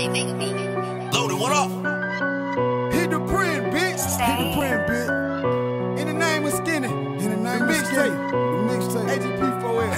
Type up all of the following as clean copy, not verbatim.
Loaded, what up? Hit the print, bitch. Hit the print, bitch. In the name of Skinny. In the name of Skinny. The mixtape. AGP4L.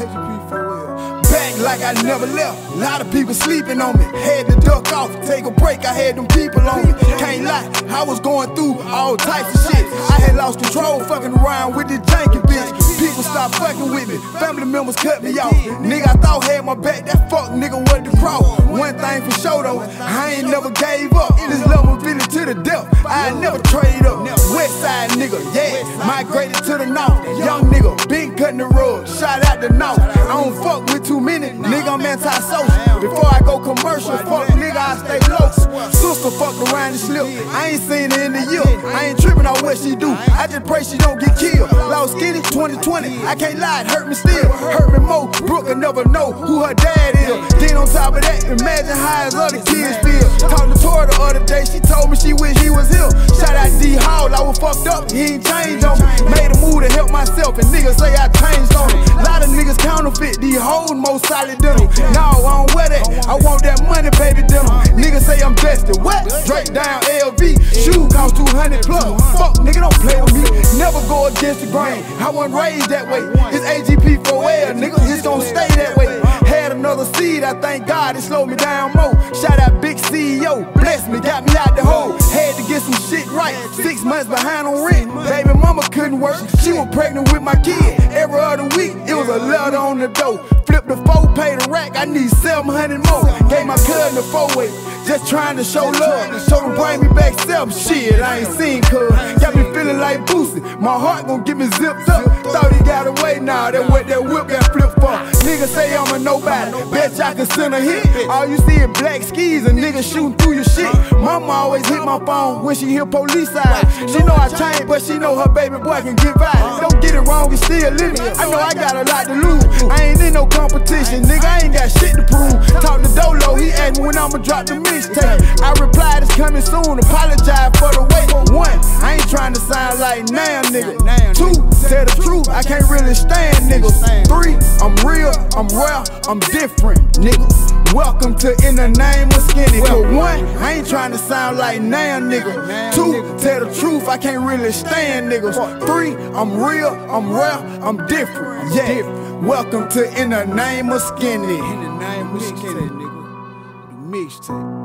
AGP4L. Back like I never left. A lot of people sleeping on me. Had to duck off, take a break. I had them people on me. Can't lie, I was going through all types of shit. I had lost control, fucking around with this janky bitch. People stopped fucking with me. Family members cut me off. Nigga I thought had my back. That fuck nigga was the cross. One thing for sure though, I ain't never gave up. This love was really to the depth. I never trade up. West side nigga, yeah. Migrated to the north. Young nigga, been cutting the rug. Shout out the north. I don't fuck with too many. Nigga, I'm anti-social. Before I go commercial, fuck nigga, I stay low. Sister fucked around and slipped. I ain't seen her in the year. I ain't tripping on what she do. I just pray she don't get killed. Lost Skinny 2020. I can't lie, it hurt me still. Hurt me more. Brooke will never know who her dad is. Then on top of that, imagine how his other kids feel. Talked to Tori the other day, she told me she wish he was here. Shout out D Hall, I was fucked up, he ain't changed on me. Made a move to help myself, and niggas say I changed on him. Lot of niggas counterfeit, these hoes more solid than them. No, I don't wear that, I want that money, baby, them. Niggas say I'm vested, what? Straight down LV, shoe cost 200 plus. Fuck, nigga, don't play with me. Never go against the grain, I wasn't raised that way. It's AGP4L, nigga, it's gon' stay that way. Had another seed, I thank God it slowed me down more. Shout out big CEO, bless me, got me out the hole. Had to get some shit right, 6 months behind on rent. Baby mama couldn't work, she was pregnant with my kid. Every other week, it was a letter on the door. Flip the 4, pay the rack, I need 700 more. Gave my cousin a 4-way, just trying to show love. Told him bring me back 7, shit, I ain't seen cuz. Got me feeling like Boosie, my heart gon' get me zipped up. Thought he got away, nah, that what that whip got flipped for. Niggas say I'm a nobody, bet y'all can send a hit. All you see is black skis and niggas shooting through your shit. Mama always hit my phone when she hear police side. She know I changed, but she know her baby boy can get by. Don't get it wrong, it's still living. I know I got a lot to lose. I ain't in no competition, nigga, I ain't got shit to prove. Talk to Dolo, he asked me when I'ma drop the mixtape. I replied it's coming soon, apologize for the wait. 1, I ain't trying to sound like now, nigga. 2, tell the truth, I can't really stand niggas. 3, I'm real, I'm rare, I'm different, nigga. Welcome to In the Name of Skinny. 1, I ain't trying to sound like now, nigga. 2, tell the truth, I can't really stand niggas. 3, I'm real, I'm rare, I'm different, yeah. Welcome to In the Name of Skinny. In the Name of Skinny, nigga. The mixtape.